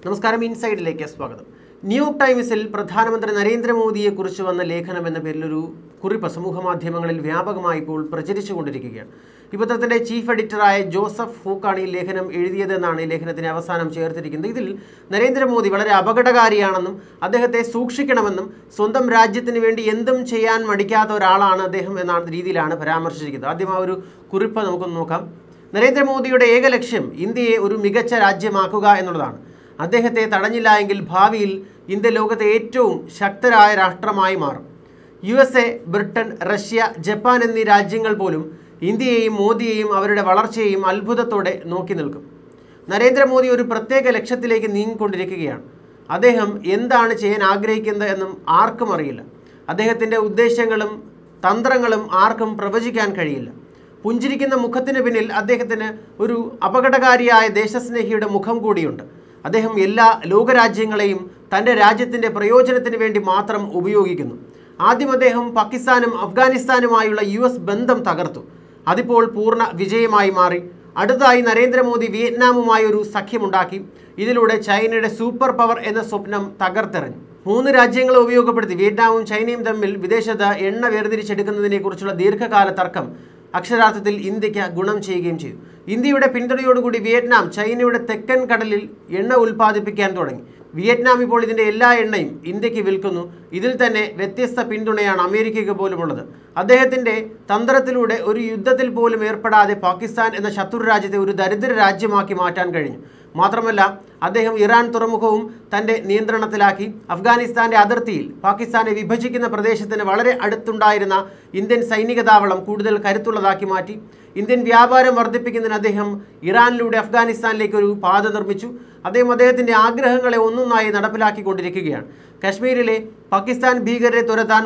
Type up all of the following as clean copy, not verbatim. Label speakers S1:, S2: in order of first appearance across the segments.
S1: നമസ്കാരം, ഇൻസൈഡിലേക്ക് സ്വാഗതം. ന്യൂയോർക്ക് ടൈംസിൽ പ്രധാനമന്ത്രി നരേന്ദ്രമോദിയെക്കുറിച്ച് വന്ന ലേഖനം എന്ന പേരിലൊരു കുറിപ്പ് സമൂഹ മാധ്യമങ്ങളിൽ വ്യാപകമായി ഇപ്പോൾ പ്രചരിച്ചുകൊണ്ടിരിക്കുകയാണ്. ഈ പത്രത്തിൻ്റെ ചീഫ് എഡിറ്ററായ ജോസഫ് ഹൂക്കാണ് ഈ ലേഖനം എഴുതിയതെന്നാണ് ഈ ലേഖനത്തിന് അവസാനം ചേർത്തിരിക്കുന്നത്. ഇതിൽ നരേന്ദ്രമോദി വളരെ അപകടകാരിയാണെന്നും അദ്ദേഹത്തെ സൂക്ഷിക്കണമെന്നും സ്വന്തം രാജ്യത്തിന് വേണ്ടി എന്തും ചെയ്യാൻ മടിക്കാത്ത ഒരാളാണ് അദ്ദേഹം എന്ന രീതിയിലാണ് പരാമർശിച്ചിരിക്കുന്നത്. ആദ്യം ആ ഒരു കുറിപ്പ് നമുക്കൊന്ന് നോക്കാം. നരേന്ദ്രമോദിയുടെ ഏക ലക്ഷ്യം ഇന്ത്യയെ ഒരു മികച്ച രാജ്യമാക്കുക എന്നുള്ളതാണ്. അദ്ദേഹത്തെ തടഞ്ഞില്ല എങ്കിൽ ഭാവിയിൽ ഇന്ത്യ ലോകത്തെ ഏറ്റവും ശക്തരായ രാഷ്ട്രമായി മാറും. USA, ബ്രിട്ടൻ, റഷ്യ, ജപ്പാൻ എന്നീ രാജ്യങ്ങൾ പോലും ഇന്ത്യയെയും മോദിയെയും അവരുടെ വളർച്ചയെയും അത്ഭുതത്തോടെ നോക്കി നിൽക്കും. നരേന്ദ്രമോദി ഒരു പ്രത്യേക ലക്ഷ്യത്തിലേക്ക് നീങ്ങിക്കൊണ്ടിരിക്കുകയാണ്. അദ്ദേഹം എന്താണ് ചെയ്യാൻ ആഗ്രഹിക്കുന്നത് എന്നും ആർക്കും അറിയില്ല. അദ്ദേഹത്തിൻ്റെ ഉദ്ദേശങ്ങളും തന്ത്രങ്ങളും ആർക്കും പ്രവചിക്കാൻ കഴിയില്ല. പുഞ്ചിരിക്കുന്ന മുഖത്തിന് പിന്നിൽ അദ്ദേഹത്തിന് ഒരു അപകടകാരിയായ ദേശസ്നേഹിയുടെ മുഖം കൂടിയുണ്ട്. അദ്ദേഹം എല്ലാ ലോകരാജ്യങ്ങളെയും തൻ്റെ രാജ്യത്തിൻ്റെ പ്രയോജനത്തിന് വേണ്ടി മാത്രം ഉപയോഗിക്കുന്നു. ആദ്യം അദ്ദേഹം പാകിസ്ഥാനും അഫ്ഗാനിസ്ഥാനുമായുള്ള US ബന്ധം തകർത്തു. അതിപ്പോൾ പൂർണ്ണ വിജയമായി മാറി. അടുത്തതായി നരേന്ദ്രമോദി വിയറ്റ്നാമുമായി ഒരു സഖ്യമുണ്ടാക്കി. ഇതിലൂടെ ചൈനയുടെ സൂപ്പർ പവർ എന്ന സ്വപ്നം തകർത്തെറിഞ്ഞു. 3 രാജ്യങ്ങളെ ഉപയോഗപ്പെടുത്തി വിയറ്റ്നാമും ചൈനയും തമ്മിൽ വിദേശത്ത് എണ്ണ വേർതിരിച്ചെടുക്കുന്നതിനെക്കുറിച്ചുള്ള ദീർഘകാല തർക്കം അക്ഷരാർത്ഥത്തിൽ ഇന്ത്യക്ക് ഗുണം ചെയ്യുകയും ചെയ്തു. ഇന്ത്യയുടെ പിന്തുണയോടുകൂടി വിയറ്റ്നാം ചൈനയുടെ തെക്കൻ കടലിൽ എണ്ണ ഉൽപ്പാദിപ്പിക്കാൻ തുടങ്ങി. വിയറ്റ്നാം ഇപ്പോൾ ഇതിൻ്റെ എല്ലാ എണ്ണയും ഇന്ത്യക്ക് വിൽക്കുന്നു. ഇതിൽ തന്നെ വ്യത്യസ്ത പിന്തുണയാണ് അമേരിക്കയ്ക്ക് പോലുമുള്ളത്. അദ്ദേഹത്തിൻ്റെ തന്ത്രത്തിലൂടെ ഒരു യുദ്ധത്തിൽ പോലും ഏർപ്പെടാതെ പാകിസ്ഥാൻ എന്ന ശത്രു രാജ്യത്തെ ഒരു ദരിദ്ര രാജ്യമാക്കി മാറ്റാൻ കഴിഞ്ഞു. മാത്രമല്ല, അദ്ദേഹം ഇറാൻ തുറമുഖവും തൻ്റെ നിയന്ത്രണത്തിലാക്കി. അഫ്ഗാനിസ്ഥാൻ്റെ അതിർത്തിയിൽ പാകിസ്ഥാനെ വിഭജിക്കുന്ന പ്രദേശത്തിന് വളരെ അടുത്തുണ്ടായിരുന്ന ഇന്ത്യൻ സൈനിക താവളം കൂടുതൽ കരുത്തുള്ളതാക്കി മാറ്റി. ഇന്ത്യൻ വ്യാപാരം വർദ്ധിപ്പിക്കുന്നതിന് അദ്ദേഹം ഇറാനിലൂടെ അഫ്ഗാനിസ്ഥാനിലേക്ക് ഒരു പാത നിർമ്മിച്ചു. അദ്ദേഹത്തിൻ്റെ ആഗ്രഹങ്ങളെ ഒന്നൊന്നായി നടപ്പിലാക്കിക്കൊണ്ടിരിക്കുകയാണ്. കശ്മീരിലെ പാകിസ്ഥാൻ ഭീകരരെ തുരത്താൻ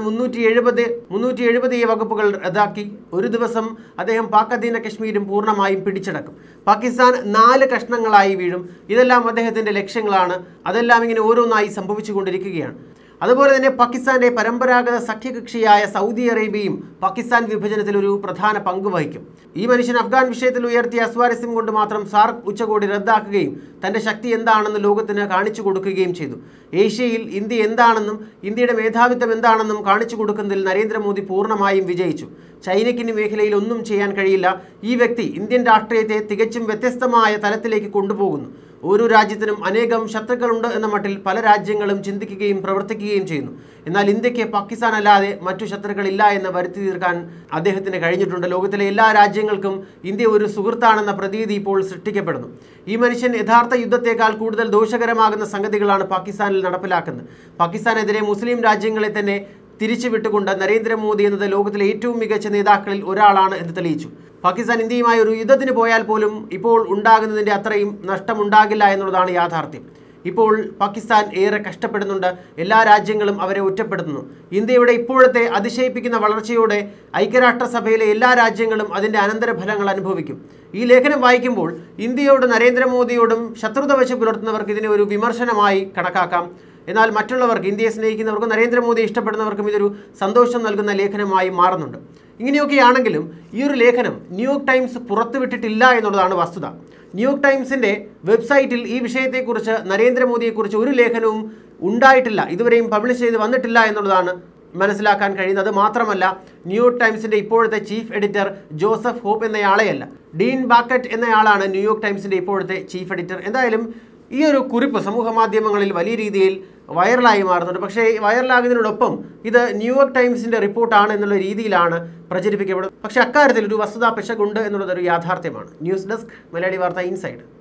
S1: 370 വകുപ്പുകൾ റദ്ദാക്കി. ഒരു ദിവസം അദ്ദേഹം പാക് അധീന കശ്മീരും പൂർണ്ണമായും പിടിച്ചടക്കും. പാകിസ്ഥാൻ 4 കഷ്ണങ്ങളായി വീഴും. ഇതെല്ലാം അദ്ദേഹത്തിൻ്റെ ലക്ഷ്യങ്ങളാണ്. അതെല്ലാം ഇങ്ങനെ ഓരോന്നായി സംഭവിച്ചുകൊണ്ടിരിക്കുകയാണ്. അതുപോലെ തന്നെ പാകിസ്ഥാൻ്റെ പരമ്പരാഗത സഖ്യകക്ഷിയായ സൗദി അറേബ്യയും പാകിസ്ഥാൻ വിഭജനത്തിൽ ഒരു പ്രധാന പങ്ക് വഹിക്കും. ഈ മനുഷ്യൻ അഫ്ഗാൻ വിഷയത്തിൽ ഉയർത്തിയ അസ്വാരസ്യം കൊണ്ട് മാത്രം സാർക്ക് ഉച്ചകോടി റദ്ദാക്കുകയും തൻ്റെ ശക്തി എന്താണെന്ന് ലോകത്തിന് കാണിച്ചു കൊടുക്കുകയും ചെയ്തു. ഏഷ്യയിൽ ഇന്ത്യ എന്താണെന്നും ഇന്ത്യയുടെ മേധാവിത്വം എന്താണെന്നും കാണിച്ചു കൊടുക്കുന്നതിൽ നരേന്ദ്രമോദി പൂർണ്ണമായും വിജയിച്ചു. ചൈനയ്ക്കിന് മേഖലയിൽ ഒന്നും ചെയ്യാൻ കഴിയില്ല. ഈ വ്യക്തി ഇന്ത്യൻ രാഷ്ട്രീയത്തെ തികച്ചും വ്യത്യസ്തമായ തലത്തിലേക്ക് കൊണ്ടുപോകുന്നു. ഓരോ രാജ്യത്തിനും അനേകം ശത്രുക്കളുണ്ട് എന്ന മട്ടിൽ പല രാജ്യങ്ങളും ചിന്തിക്കുകയും പ്രവർത്തിക്കുകയും ചെയ്യുന്നു. എന്നാൽ ഇന്ത്യക്ക് പാകിസ്ഥാൻ അല്ലാതെ മറ്റു ശത്രുക്കളില്ല എന്ന് വരുത്തി തീർക്കാൻ അദ്ദേഹത്തിന് കഴിഞ്ഞിട്ടുണ്ട്. ലോകത്തിലെ എല്ലാ രാജ്യങ്ങൾക്കും ഇന്ത്യ ഒരു സുഹൃത്താണെന്ന പ്രതീതി ഇപ്പോൾ സൃഷ്ടിക്കപ്പെടുന്നു. ഈ മനുഷ്യൻ യഥാർത്ഥ യുദ്ധത്തേക്കാൾ കൂടുതൽ ദോഷകരമാകുന്ന സംഗതികളാണ് പാകിസ്ഥാനിൽ നടപ്പിലാക്കുന്നത്. പാകിസ്ഥാനെതിരെ മുസ്ലിം രാജ്യങ്ങളെ തന്നെ തിരിച്ചുവിട്ടുകൊണ്ട് നരേന്ദ്രമോദി എന്നത് ലോകത്തിലെ ഏറ്റവും മികച്ച നേതാക്കളിൽ ഒരാളാണ് എന്ന് തെളിയിച്ചു. പാകിസ്ഥാൻ ഇന്ത്യയുമായി ഒരു യുദ്ധത്തിന് പോയാൽ പോലും ഇപ്പോൾ ഉണ്ടാകുന്നതിൻ്റെ അത്രയും നഷ്ടമുണ്ടാകില്ല എന്നുള്ളതാണ് യാഥാർത്ഥ്യം. ഇപ്പോൾ പാകിസ്ഥാൻ ഏറെ കഷ്ടപ്പെടുന്നുണ്ട്. എല്ലാ രാജ്യങ്ങളും അവരെ ഒറ്റപ്പെടുത്തുന്നു. ഇന്ത്യയുടെ ഇപ്പോഴത്തെ അതിശയിപ്പിക്കുന്ന വളർച്ചയോടെ ഐക്യരാഷ്ട്രസഭയിലെ എല്ലാ രാജ്യങ്ങളും അതിൻ്റെ അനന്തരഫലങ്ങൾ അനുഭവിക്കും. ഈ ലേഖനം വായിക്കുമ്പോൾ ഇന്ത്യയോട് നരേന്ദ്രമോദിയോടും ശത്രുത വെച്ച് പുലർത്തുന്നവർക്ക് ഇതിനെ ഒരു വിമർശനമായി കണക്കാക്കാം. എന്നാൽ മറ്റുള്ളവർക്ക്, ഇന്ത്യയെ സ്നേഹിക്കുന്നവർക്കും നരേന്ദ്രമോദി ഇഷ്ടപ്പെടുന്നവർക്കും ഇതൊരു സന്തോഷം നൽകുന്ന ലേഖനമായി മാറുന്നുണ്ട്. ഇങ്ങനെയൊക്കെയാണെങ്കിലും ഈ ഒരു ലേഖനം ന്യൂയോർക്ക് ടൈംസ് പുറത്തുവിട്ടിട്ടില്ല എന്നുള്ളതാണ് വസ്തുത. ന്യൂയോർക്ക് ടൈംസിൻ്റെ വെബ്സൈറ്റിൽ ഈ വിഷയത്തെക്കുറിച്ച്, നരേന്ദ്രമോദിയെക്കുറിച്ച് ഒരു ലേഖനവും ഉണ്ടായിട്ടില്ല, ഇതുവരെയും പബ്ലിഷ് ചെയ്ത് വന്നിട്ടില്ല എന്നുള്ളതാണ് മനസ്സിലാക്കാൻ കഴിയുന്നത്. മാത്രമല്ല, ന്യൂയോർക്ക് ടൈംസിൻ്റെ ഇപ്പോഴത്തെ ചീഫ് എഡിറ്റർ ജോസഫ് ഹോപ്പ് എന്നയാളെയല്ല, ഡീൻ ബാക്കറ്റ് എന്നയാളാണ് ന്യൂയോർക്ക് ടൈംസിൻ്റെ ഇപ്പോഴത്തെ ചീഫ് എഡിറ്റർ. എന്തായാലും ഈ ഒരു കുറിപ്പ് സമൂഹ മാധ്യമങ്ങളിൽ വലിയ രീതിയിൽ വൈറലായി മാറുന്നുണ്ട്. പക്ഷേ വൈറലാകുന്നതിനോടൊപ്പം ഇത് ന്യൂയോർക്ക് ടൈംസിൻ്റെ റിപ്പോർട്ടാണ് എന്നുള്ള രീതിയിലാണ് പ്രചരിപ്പിക്കപ്പെടുന്നത്. പക്ഷേ അക്കാര്യത്തിൽ ഒരു വസ്തുതാ പിശകുണ്ട് എന്നുള്ളതൊരു യാഥാർത്ഥ്യമാണ്. ന്യൂസ് ഡെസ്ക്, മലയാളി വാർത്ത, ഇൻസൈഡ്.